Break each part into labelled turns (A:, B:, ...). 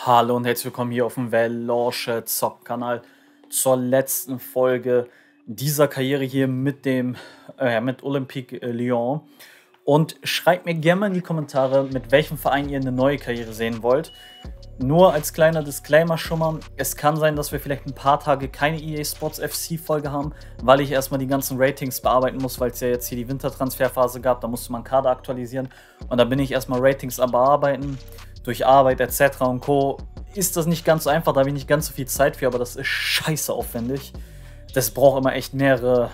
A: Hallo und herzlich willkommen hier auf dem Velosche Zock-Kanal zur letzten Folge dieser Karriere hier mit Olympique Lyon. Und schreibt mir gerne mal in die Kommentare, mit welchem Verein ihr eine neue Karriere sehen wollt. Nur als kleiner Disclaimer schon mal, es kann sein, dass wir vielleicht ein paar Tage keine EA Sports FC Folge haben, weil ich erstmal die ganzen Ratings bearbeiten muss, weil es ja jetzt hier die Wintertransferphase gab, da musste man Kader aktualisieren und da bin ich erstmal Ratings am bearbeiten. Durch Arbeit etc. und Co. ist das nicht ganz so einfach, da habe ich nicht ganz so viel Zeit für, aber das ist scheiße aufwendig. Das braucht immer echt mehrere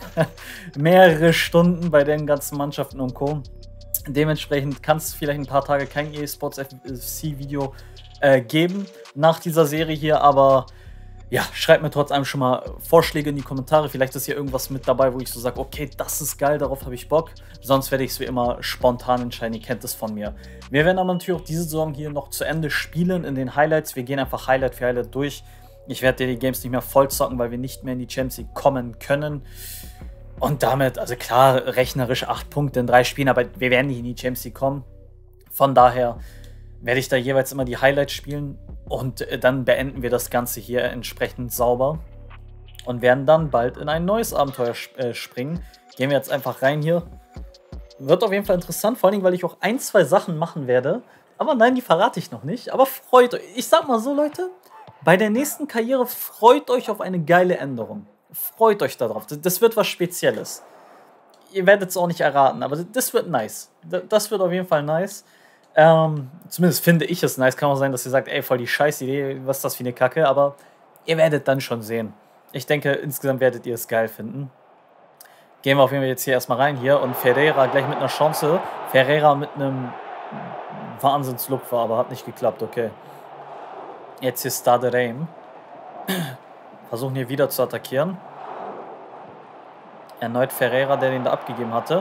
A: Stunden bei den ganzen Mannschaften und Co. Dementsprechend kann es vielleicht ein paar Tage kein EA Sports FC Video geben nach dieser Serie hier, aber ja, schreibt mir trotz allem schon mal Vorschläge in die Kommentare. Vielleicht ist hier irgendwas mit dabei, wo ich so sage, okay, das ist geil, darauf habe ich Bock. Sonst werde ich es wie immer spontan entscheiden, ihr kennt es von mir. Wir werden aber natürlich auch diese Saison hier noch zu Ende spielen in den Highlights. Wir gehen einfach Highlight für Highlight durch. Ich werde die Games nicht mehr voll zocken, weil wir nicht mehr in die Champions League kommen können. Und damit, also klar, rechnerisch 8 Punkte in 3 Spielen, aber wir werden nicht in die Champions League kommen. Von daher werde ich da jeweils immer die Highlights spielen. Und dann beenden wir das Ganze hier entsprechend sauber und werden dann bald in ein neues Abenteuer springen. Gehen wir jetzt einfach rein hier. Wird auf jeden Fall interessant, vor allem, weil ich auch ein, zwei Sachen machen werde. Aber nein, die verrate ich noch nicht. Aber freut euch. Ich sag mal so, Leute, bei der nächsten Karriere freut euch auf eine geile Änderung. Freut euch darauf. Das wird was Spezielles. Ihr werdet es auch nicht erraten, aber das wird nice. Das wird auf jeden Fall nice. Zumindest finde ich es nice. Kann auch sein, dass ihr sagt, ey, voll die Scheißidee, was ist das für eine Kacke, aber ihr werdet dann schon sehen. Ich denke, insgesamt werdet ihr es geil finden. Gehen wir auf jeden Fall jetzt hier erstmal rein hier und Ferreira gleich mit einer Chance. Ferreira mit einem Wahnsinnslupfer, aber hat nicht geklappt, okay. Jetzt hier Stade Reims. Versuchen hier wieder zu attackieren. Erneut Ferreira, der den da abgegeben hatte.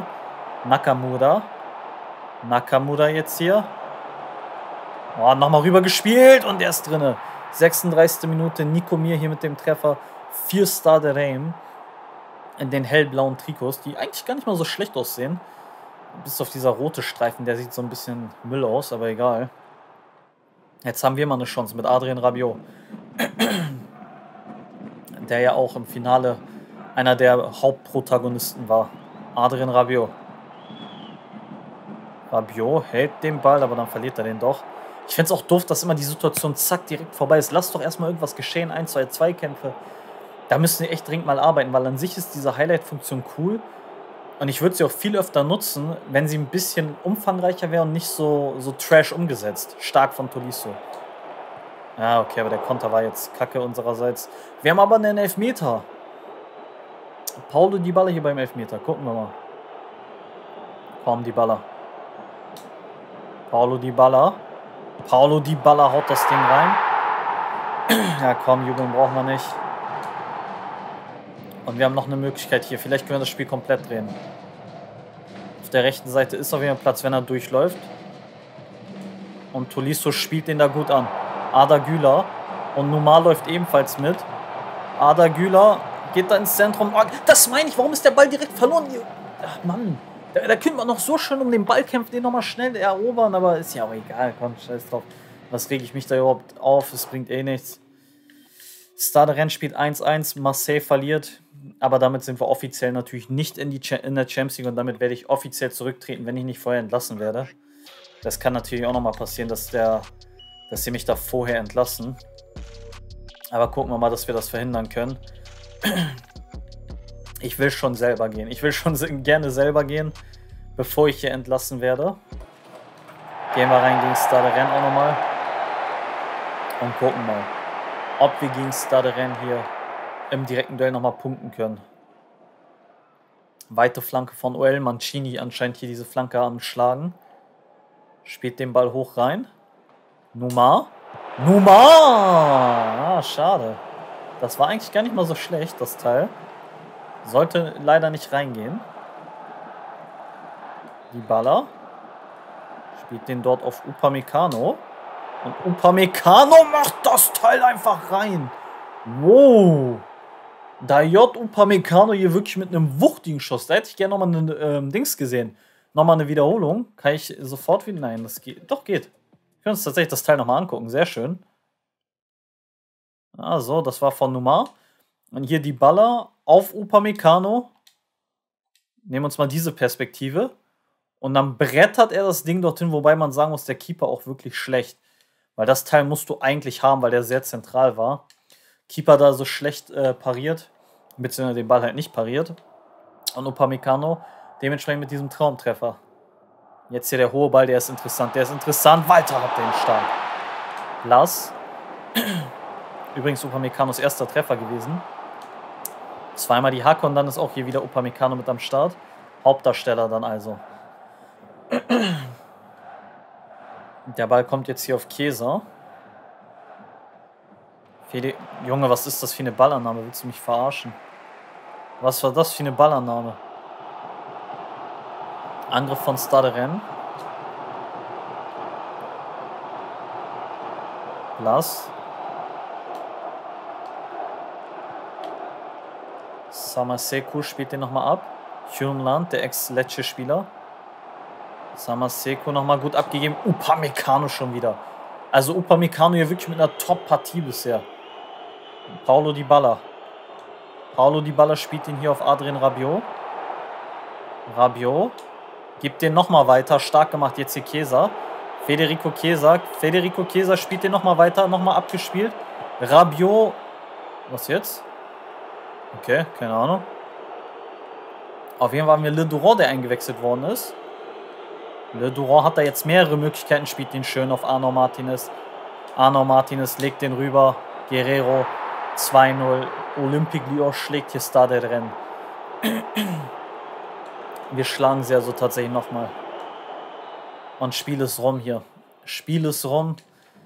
A: Nakamura jetzt hier. Oh, nochmal rüber gespielt und der ist drinne. 36. Minute, Nico Mir hier mit dem Treffer für Stade Reims. In den hellblauen Trikots, die eigentlich gar nicht mal so schlecht aussehen. Bis auf dieser rote Streifen, der sieht so ein bisschen Müll aus, aber egal. Jetzt haben wir mal eine Chance mit Adrien Rabiot. Der ja auch im Finale einer der Hauptprotagonisten war. Adrien Rabiot. Rabiot hält den Ball, aber dann verliert er den doch. Ich finde es auch doof, dass immer die Situation zack direkt vorbei ist. Lass doch erstmal irgendwas geschehen. 1, 2, Zweikämpfe. Da müssen wir echt dringend mal arbeiten, weil an sich ist diese Highlight-Funktion cool. Und ich würde sie auch viel öfter nutzen, wenn sie ein bisschen umfangreicher wäre und nicht so trash umgesetzt. Stark von Tolisso. Ja, okay, aber der Konter war jetzt kacke unsererseits. Wir haben aber einen Elfmeter. Paulo Dybala hier beim Elfmeter. Gucken wir mal. Komm, Dybala. Paulo Dybala haut das Ding rein. Ja, komm, jubeln brauchen wir nicht. Und wir haben noch eine Möglichkeit hier. Vielleicht können wir das Spiel komplett drehen. Auf der rechten Seite ist auf jeden Fall Platz, wenn er durchläuft. Und Tolisso spielt den da gut an. Arda Güler. Und Noumar läuft ebenfalls mit. Arda Güler geht da ins Zentrum. Oh, das meine ich. Warum ist der Ball direkt verloren? Ach, Mann. Da könnte man noch so schön um den Ball kämpfen, den nochmal schnell erobern. Aber ist ja auch egal. Komm, scheiß drauf. Was rege ich mich da überhaupt auf? Es bringt eh nichts. Stade Rennes spielt 1-1. Marseille verliert. Aber damit sind wir offiziell natürlich nicht in der Champions League. Und damit werde ich offiziell zurücktreten, wenn ich nicht vorher entlassen werde. Das kann natürlich auch nochmal passieren, dass sie mich da vorher entlassen. Aber gucken wir mal, dass wir das verhindern können. Ich will schon selber gehen. Ich will schon gerne selber gehen, bevor ich hier entlassen werde. Gehen wir rein gegen Stade Rennes auch nochmal. Und gucken mal, ob wir gegen Stade Rennes hier im direkten Duell nochmal punkten können. Weite Flanke von OL. Mancini anscheinend hier diese Flanke am Schlagen. Spielt den Ball hoch rein. Noumar. Ah, schade. Das war eigentlich gar nicht mal so schlecht, das Teil. Sollte leider nicht reingehen. Dybala. Spielt den dort auf Upamecano. Und Upamecano macht das Teil einfach rein. Wow. Dayot Upamecano hier wirklich mit einem wuchtigen Schuss. Da hätte ich gerne nochmal ein Dings gesehen. Nochmal eine Wiederholung. Kann ich sofort wieder... Nein, das geht. Doch, geht. können uns tatsächlich das Teil nochmal angucken. Sehr schön. Also, das war von Numar. Und hier die Baller auf Upamecano. Nehmen wir uns mal diese Perspektive. Und dann brettert er das Ding dorthin, wobei man sagen muss, der Keeper auch wirklich schlecht. Weil das Teil musst du eigentlich haben, weil der sehr zentral war. Keeper da so schlecht pariert. Beziehungsweise den Ball halt nicht pariert. Und Upamecano dementsprechend mit diesem Traumtreffer. Jetzt hier der hohe Ball, der ist interessant. Der ist interessant. Walter hat den stark. Lars. Übrigens Upamecanos erster Treffer gewesen. Zweimal die Hacke und dann ist auch hier wieder Upamecano mit am Start. Hauptdarsteller dann also. Der Ball kommt jetzt hier auf Chiesa. Junge, was ist das für eine Ballannahme? Willst du mich verarschen? Was war das für eine Ballannahme? Angriff von Stade Rennes. Blas. Samaseku spielt den nochmal ab. Hjulmand, der Ex-Lecce-Spieler. Samaseku nochmal gut abgegeben. Upamecano schon wieder. Also Upamecano hier wirklich mit einer Top-Partie bisher. Paulo Dybala. Paulo Dybala spielt ihn hier auf Adrien Rabiot. Rabiot. Gibt den nochmal weiter. Stark gemacht jetzt hier Chiesa. Federico Chiesa. Federico Chiesa spielt den nochmal weiter. Nochmal abgespielt. Rabiot. Was jetzt? Okay, keine Ahnung. Auf jeden Fall haben wir Le Duran, der eingewechselt worden ist. Le Duran hat da jetzt mehrere Möglichkeiten. Spielt den schön auf Arnaud Martinez. Arnaud Martinez legt den rüber. Guerrero 2-0. Olympique Lyon schlägt hier Stade Rennes. Wir schlagen sie also tatsächlich nochmal. Und Spiel ist rum hier. Spiel ist rum.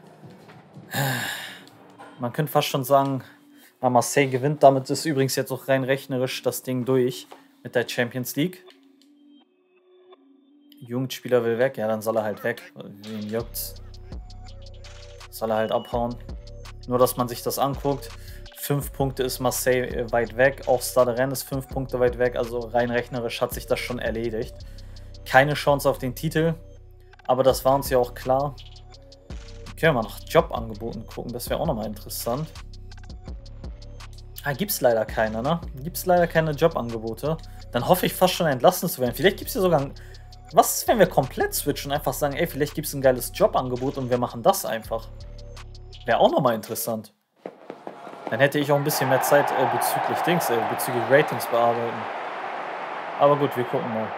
A: Man könnte fast schon sagen, Marseille gewinnt. Damit ist übrigens jetzt auch rein rechnerisch das Ding durch mit der Champions League. Jugendspieler will weg. Ja, dann soll er halt weg. Wen juckt's? Soll er halt abhauen. Nur, dass man sich das anguckt. 5 Punkte ist Marseille weit weg. Auch Stade Rennes ist 5 Punkte weit weg. Also rein rechnerisch hat sich das schon erledigt. Keine Chance auf den Titel. Aber das war uns ja auch klar. Können wir mal nach Jobangeboten gucken. Das wäre auch nochmal interessant. Ah, gibt's leider keine, ne? Gibt's leider keine Jobangebote. Dann hoffe ich fast schon entlassen zu werden. Vielleicht gibt's ja sogar ein... Was ist, wenn wir komplett switchen und einfach sagen, ey, vielleicht gibt's ein geiles Jobangebot und wir machen das einfach. Wäre auch nochmal interessant. Dann hätte ich auch ein bisschen mehr Zeit bezüglich Ratings bearbeiten. Aber gut, wir gucken mal.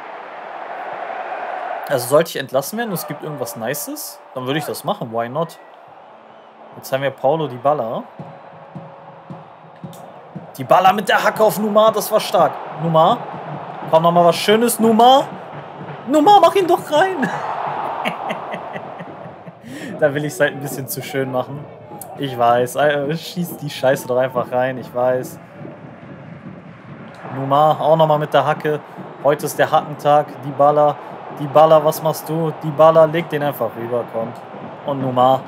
A: Also sollte ich entlassen werden und es gibt irgendwas Nices, dann würde ich das machen. Why not? Jetzt haben wir Paulo Dybala. Dybala mit der Hacke auf Numar, das war stark. Numar, komm nochmal was Schönes, Numar. Numar, mach ihn doch rein. Da will ich es halt ein bisschen zu schön machen. Ich weiß, schieß die Scheiße doch einfach rein, ich weiß. Numar, auch nochmal mit der Hacke. Heute ist der Hackentag. Dybala, Dybala, was machst du? Dybala, leg den einfach rüber, kommt. Und Numar.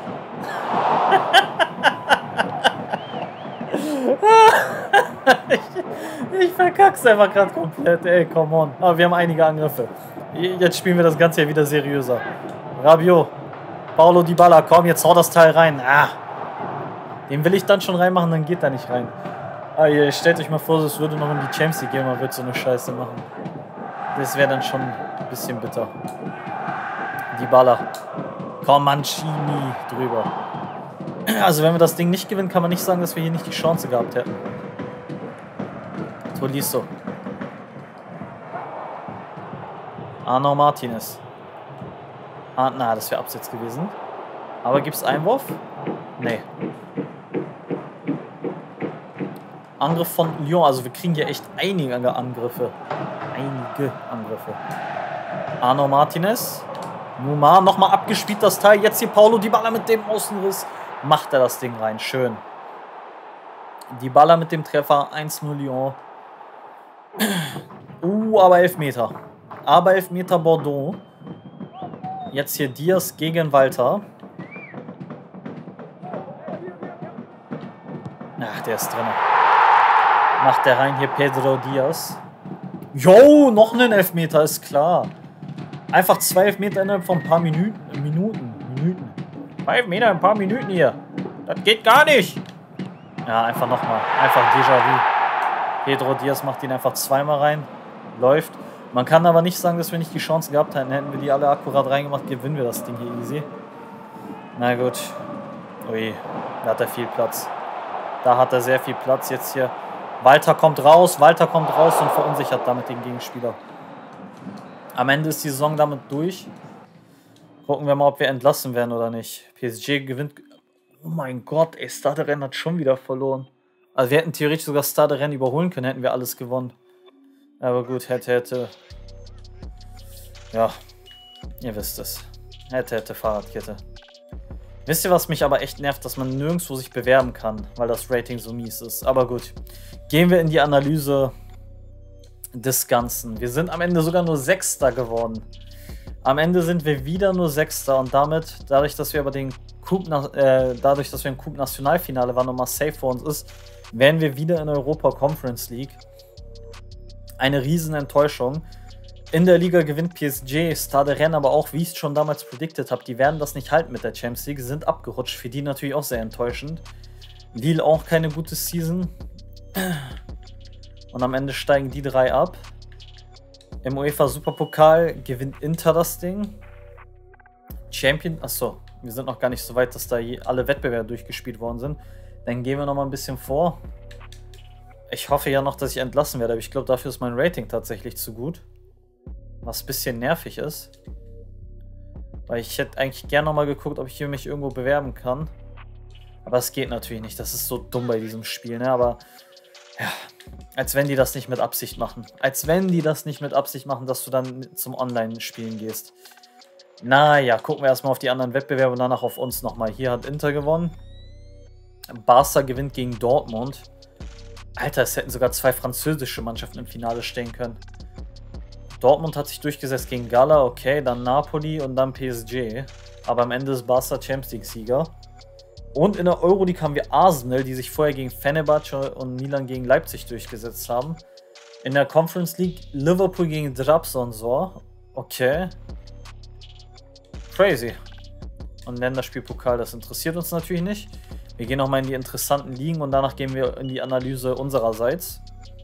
A: ich verkack's einfach gerade komplett, ey, come on. Aber wir haben einige Angriffe. Jetzt spielen wir das Ganze ja wieder seriöser. Rabiot, Paulo Dybala, komm, jetzt hau das Teil rein. Ah. Den will ich dann schon reinmachen, dann geht er nicht rein. Ah, ihr stellt euch mal vor, es würde noch in die Champions League gehen, man würde so eine Scheiße machen. Das wäre dann schon ein bisschen bitter. Dybala. Komm, Mancini drüber. Also wenn wir das Ding nicht gewinnen, kann man nicht sagen, dass wir hier nicht die Chance gehabt hätten. Tolisso. Arnaud Martinez. Ah, na, das wäre Abseits gewesen. Aber gibt es Einwurf? Nee. Angriff von Lyon. Also wir kriegen hier echt einige Angriffe. Arnaud Martinez. Numar nochmal abgespielt das Teil. Jetzt hier Paulo Dybala mit dem Außenriss. Macht er das Ding rein. Schön. Dybala mit dem Treffer. 1-0 Lyon. Aber Elfmeter. Aber Elfmeter Bordeaux. Jetzt hier Diaz gegen Walter. Ach, der ist drin. Macht der rein hier Pedro Diaz. Jo, noch einen Elfmeter, ist klar. Einfach 2 Elfmeter innerhalb von ein paar Minuten. 5 Meter in ein paar Minuten hier. Das geht gar nicht. Ja, einfach nochmal. Einfach Déjà-vu. Pedro Diaz macht ihn einfach zweimal rein. Läuft. Man kann aber nicht sagen, dass wir nicht die Chance gehabt hätten. Hätten wir die alle akkurat reingemacht, gewinnen wir das Ding hier easy. Na gut. Ui, da hat er viel Platz. Da hat er sehr viel Platz. Jetzt hier. Walter kommt raus und verunsichert damit den Gegenspieler. Am Ende ist die Saison damit durch. Gucken wir mal, ob wir entlassen werden oder nicht. PSG gewinnt. Oh mein Gott, ey, Stade Rennes hat schon wieder verloren. Also wir hätten theoretisch sogar Stade Rennes überholen können, hätten wir alles gewonnen. Aber gut, hätte. Ja, ihr wisst es. Hätte Fahrradkette. Wisst ihr, was mich aber echt nervt, dass man nirgendwo sich bewerben kann, weil das Rating so mies ist. Aber gut, gehen wir in die Analyse des Ganzen. Wir sind am Ende sogar nur Sechster geworden. Am Ende sind wir wieder nur Sechster und dadurch, dass wir aber im Coupe Nationalfinale waren und Marseille vor uns ist, wären wir wieder in Europa Conference League. Eine riesen Enttäuschung. In der Liga gewinnt PSG, Stade Rennes aber auch, wie ich es schon damals predicted habe, die werden das nicht halten mit der Champions League, sind abgerutscht, für die natürlich auch sehr enttäuschend. Lille auch keine gute Season. Und am Ende steigen die drei ab. Im UEFA Superpokal gewinnt Inter das Ding. Achso, wir sind noch gar nicht so weit, dass da alle Wettbewerbe durchgespielt worden sind. Dann gehen wir noch mal ein bisschen vor. Ich hoffe ja noch, dass ich entlassen werde, aber ich glaube, dafür ist mein Rating tatsächlich zu gut. Was ein bisschen nervig ist. Weil ich hätte eigentlich gerne noch mal geguckt, ob ich hier mich irgendwo bewerben kann. Aber es geht natürlich nicht. Das ist so dumm bei diesem Spiel, ne? Aber ja, als wenn die das nicht mit Absicht machen. Als wenn die das nicht mit Absicht machen, dass du dann zum Online-Spielen gehst. Naja, gucken wir erstmal auf die anderen Wettbewerbe und danach auf uns nochmal. Hier hat Inter gewonnen. Barca gewinnt gegen Dortmund. Alter, es hätten sogar zwei französische Mannschaften im Finale stehen können. Dortmund hat sich durchgesetzt gegen Gala, okay, dann Napoli und dann PSG. Aber am Ende ist Barca Champions League-Sieger. Und in der Euroleague haben wir Arsenal, die sich vorher gegen Fenerbahce und Milan gegen Leipzig durchgesetzt haben. In der Conference League Liverpool gegen Trabzonspor. Okay. Crazy. Und Länderspielpokal, das interessiert uns natürlich nicht. Wir gehen nochmal in die interessanten Ligen und danach gehen wir in die Analyse unsererseits.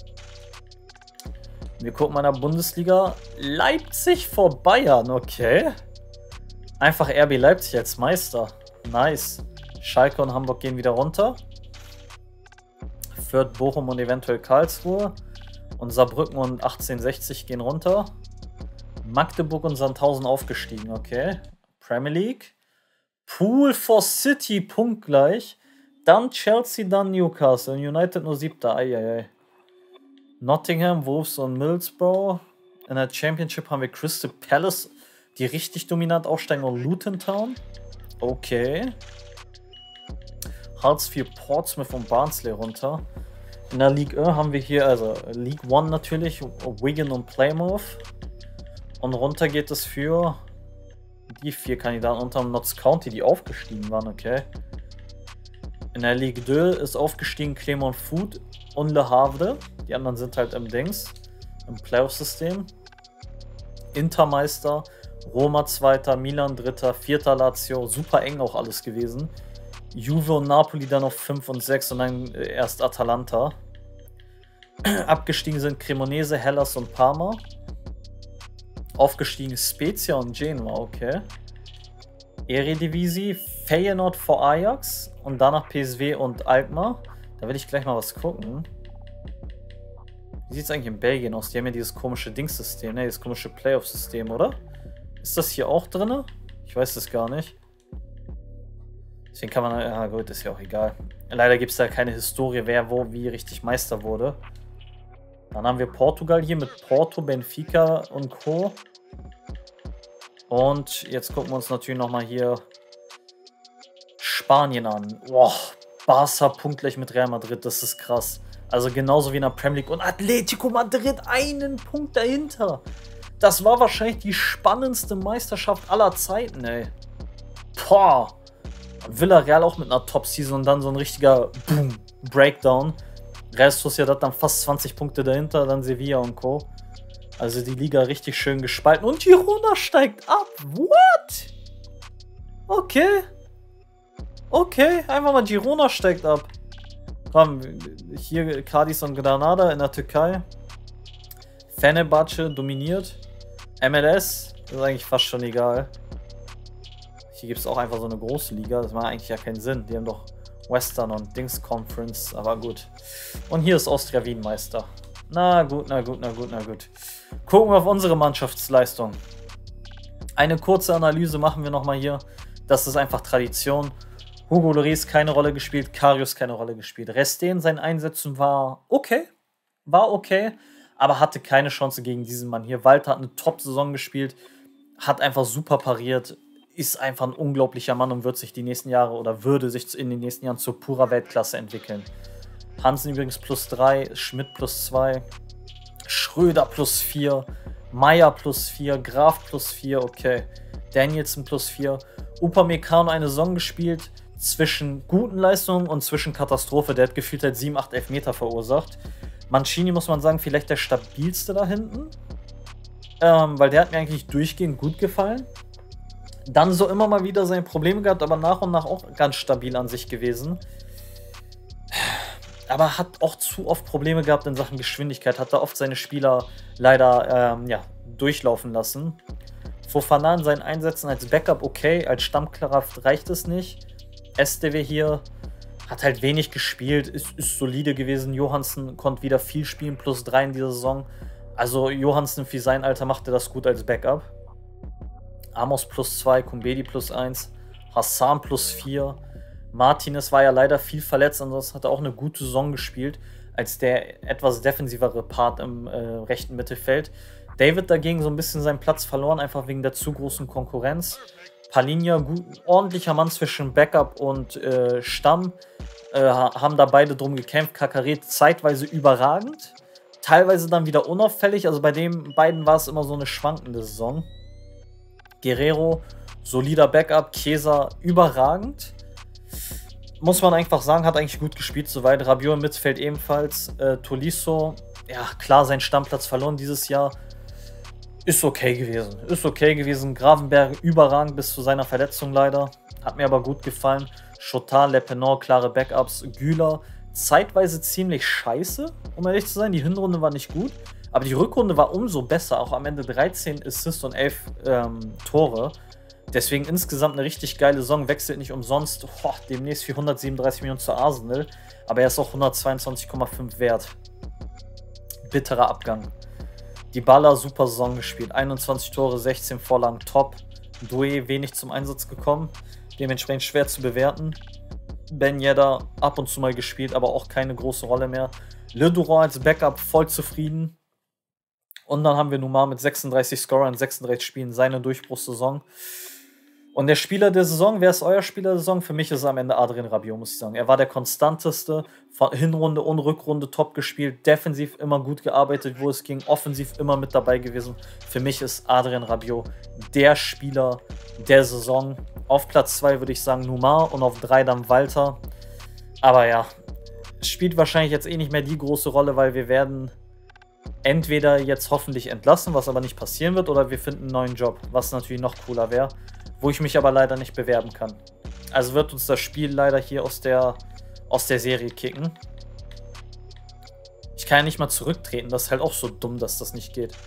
A: Wir gucken mal in der Bundesliga. Leipzig vor Bayern, okay. Einfach RB Leipzig als Meister. Nice. Schalke und Hamburg gehen wieder runter. Fürth, Bochum und eventuell Karlsruhe. Und Saarbrücken und 1860 gehen runter. Magdeburg und Sandhausen aufgestiegen, okay. Premier League. Pool for City punktgleich. Dann Chelsea, dann Newcastle. United nur 7. Eieiei. Nottingham, Wolves und Middlesbrough. In der Championship haben wir Crystal Palace, die richtig dominant aufsteigen, und Luton Town. Okay. Hull 4, Portsmouth und Barnsley runter. In der Ligue 1 haben wir hier, also League 1 natürlich, Wigan und Plymouth. Und runter geht es für die 4 Kandidaten unter Notts County, die aufgestiegen waren, okay. In der Ligue 2 ist aufgestiegen Clermont Foot und Le Havre. Die anderen sind halt im Playoff-System. Intermeister, Roma 2., Milan 3., 4. Lazio, super eng auch alles gewesen. Juve und Napoli dann auf 5 und 6 und dann erst Atalanta. Abgestiegen sind Cremonese, Hellas und Parma. Aufgestiegen Spezia und Genua, okay. Eredivisie, Feyenoord vor Ajax und danach PSV und Alkmaar. Da will ich gleich mal was gucken. Wie sieht es eigentlich in Belgien aus? Die haben ja dieses komische Dingssystem, ne? Dieses komische Playoff-System, oder? Ist das hier auch drin? Ich weiß das gar nicht. Deswegen kann man, ja gut, ist ja auch egal. Leider gibt es da keine Historie, wer wo wie richtig Meister wurde. Dann haben wir Portugal hier mit Porto, Benfica und Co. Und jetzt gucken wir uns natürlich nochmal hier Spanien an. Boah, Barca punktgleich mit Real Madrid, das ist krass. Also genauso wie in der Premier League. Und Atletico Madrid einen Punkt dahinter. Das war wahrscheinlich die spannendste Meisterschaft aller Zeiten, ey. Boah. Villarreal auch mit einer Top-Season und dann so ein richtiger Boom, Breakdown. Real Sociedad dann fast 20 Punkte dahinter, dann Sevilla und Co. Also die Liga richtig schön gespalten. Und Girona steigt ab. What? Okay. Okay, einfach mal Girona steigt ab. Komm, hier Cadiz und Granada in der Türkei. Fenerbahce dominiert. MLS, das ist eigentlich fast schon egal. Hier gibt es auch einfach so eine große Liga. Das macht eigentlich ja keinen Sinn. Die haben doch Western und Dings Conference, aber gut. Und hier ist Austria Wien Meister. Na gut, na gut, na gut, na gut. Gucken wir auf unsere Mannschaftsleistung. Eine kurze Analyse machen wir nochmal hier. Das ist einfach Tradition. Hugo Lloris keine Rolle gespielt, Karius keine Rolle gespielt. Resten seinen Einsätzen war okay, aber hatte keine Chance gegen diesen Mann hier. Walter hat eine Top-Saison gespielt, hat einfach super pariert, ist einfach ein unglaublicher Mann und wird sich die nächsten Jahre oder würde sich in den nächsten Jahren zur purer Weltklasse entwickeln. Hansen übrigens +3, Schmidt +2, Schröder +4, Meier +4, Graf +4, okay. Danielson +4. Upamecano eine Saison gespielt zwischen guten Leistungen und zwischen Katastrophe. Der hat gefühlt halt 7, 8 Elfmeter verursacht. Mancini, muss man sagen, vielleicht der stabilste da hinten. Weil der hat mir eigentlich durchgehend gut gefallen. Dann so immer mal wieder seine Probleme gehabt, aber nach und nach auch ganz stabil an sich gewesen. Aber hat auch zu oft Probleme gehabt in Sachen Geschwindigkeit. Hat da oft seine Spieler leider durchlaufen lassen. Fofana in seinen Einsätzen als Backup okay, als Stammkraft reicht es nicht. SDW hier hat halt wenig gespielt, ist solide gewesen. Johansen konnte wieder viel spielen, +3 in dieser Saison. Also Johansen für sein Alter machte das gut als Backup. Amos +2, Kumbedi +1, Hassan +4. Martinez war ja leider viel verletzt, ansonsten hat er auch eine gute Saison gespielt, als der etwas defensivere Part im rechten Mittelfeld. David dagegen so ein bisschen seinen Platz verloren, einfach wegen der zu großen Konkurrenz. Palinja, ordentlicher Mann zwischen Backup und Stamm, haben da beide drum gekämpft. Kakaret zeitweise überragend, teilweise dann wieder unauffällig. Also bei den beiden war es immer so eine schwankende Saison. Guerrero, solider Backup, Chiesa überragend. Muss man einfach sagen, hat eigentlich gut gespielt soweit. Rabiot im Mittelfeld ebenfalls. Tolisso, ja klar, seinen Stammplatz verloren dieses Jahr. Ist okay gewesen. Gravenberg überragend bis zu seiner Verletzung leider. Hat mir aber gut gefallen. Chotar, Lepenor, klare Backups. Güler, zeitweise ziemlich scheiße, um ehrlich zu sein. Die Hinrunde war nicht gut, aber die Rückrunde war umso besser. Auch am Ende 13 Assists und 11 Tore. Deswegen insgesamt eine richtig geile Saison. Wechselt nicht umsonst. Demnächst 437 Millionen zu Arsenal. Aber er ist auch 122,5 wert. Bitterer Abgang. Dybala super Saison gespielt. 21 Tore, 16 Vorlagen, top. Doué wenig zum Einsatz gekommen. Dementsprechend schwer zu bewerten. Ben Yedder ab und zu mal gespielt, aber auch keine große Rolle mehr. Le Duran als Backup voll zufrieden. Und dann haben wir Numar mit 36 Scorern in 36 Spielen, seine Durchbruchssaison. Und der Spieler der Saison, wer ist euer Spieler der Saison? Für mich ist es am Ende Adrien Rabiot, muss ich sagen. Er war der konstanteste, von Hinrunde und Rückrunde top gespielt, defensiv immer gut gearbeitet, wo es ging, offensiv immer mit dabei gewesen. Für mich ist Adrien Rabiot der Spieler der Saison. Auf Platz 2 würde ich sagen Numar und auf 3 dann Walter. Aber ja, spielt wahrscheinlich jetzt eh nicht mehr die große Rolle, weil wir werden entweder jetzt hoffentlich entlassen, was aber nicht passieren wird, oder wir finden einen neuen Job, was natürlich noch cooler wäre, wo ich mich aber leider nicht bewerben kann. Also wird uns das Spiel leider hier aus der Serie kicken. Ich kann ja nicht mal zurücktreten, das ist halt auch so dumm, dass das nicht geht.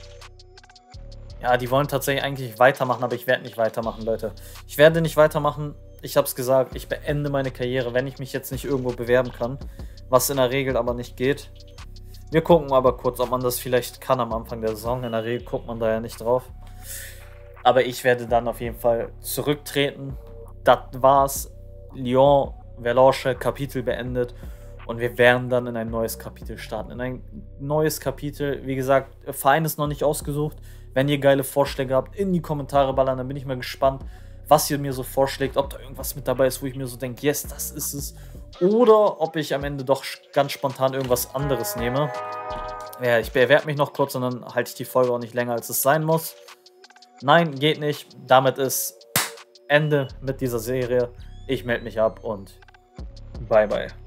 A: Ja, die wollen tatsächlich eigentlich weitermachen, aber ich werde nicht weitermachen, Leute. Ich werde nicht weitermachen, ich habe es gesagt, ich beende meine Karriere, wenn ich mich jetzt nicht irgendwo bewerben kann, was in der Regel aber nicht geht. Wir gucken aber kurz, ob man das vielleicht kann am Anfang der Saison. In der Regel guckt man da ja nicht drauf. Aber ich werde dann auf jeden Fall zurücktreten. Das war's. Lyon, Verloche, Kapitel beendet. Und wir werden dann in ein neues Kapitel starten. In ein neues Kapitel. Wie gesagt, Verein ist noch nicht ausgesucht. Wenn ihr geile Vorschläge habt, in die Kommentare ballern. Dann bin ich mal gespannt, was ihr mir so vorschlägt. Ob da irgendwas mit dabei ist, wo ich mir so denke, yes, das ist es. Oder ob ich am Ende doch ganz spontan irgendwas anderes nehme. Ja, ich bewerbe mich noch kurz und dann halte ich die Folge auch nicht länger, als es sein muss. Nein, geht nicht. Damit ist Ende mit dieser Serie. Ich melde mich ab und bye bye.